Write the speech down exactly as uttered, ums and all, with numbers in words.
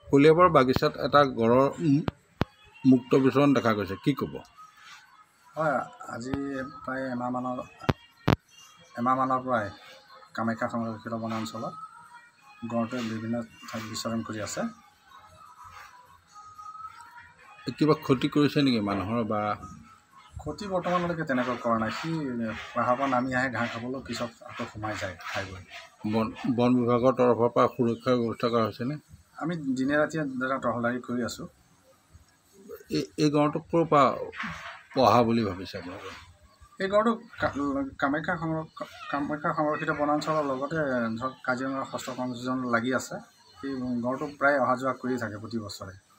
কলিয়াবৰ বাগিচাত এটা গড়ৰ মুক্ত বিচৰণ দেখা গৈছে, কি ক'ব? হয়, আজি প্ৰায় এমাহমানৰ এমাহমানৰ পৰাই কামাখ্যা সংৰক্ষিত বনাঞ্চলত গড়টোৱে বিভিন্ন ঠাইত বিচৰণ কৰি আছে। কিবা ক্ষতি কৰিছে নেকি মানুহৰ? বা ক্ষতি বৰ্তমানলৈকে তেনেকৈ কৰা নাই। সি পাহাৰৰ পৰা নামি আহে ঘাঁহ খাবলৈ, পিছত আকৌ সোমাই যায় খাইগৈ। বন বন বিভাগৰ তৰফৰ পৰা সুৰক্ষাৰ ব্যৱস্থা কৰা হৈছেনে? আমি দিনে ৰাতিয়ে দাদা টহলদাৰী কৰি আছোঁ। এই এই গড়টো ক'ৰ পৰা পঢ়া বুলি ভাবিছে আপোনালোকে? এই গড়টো কামাখ্যা সংৰ কামাখ্যা সংৰক্ষিত বনাঞ্চলৰ লগতে ধৰক কাজিৰঙা ষষ্ঠ সংযোজন লাগি আছে। সেই গড়টো প্ৰায় অহা যোৱা কৰি থাকে প্ৰতি বছৰে।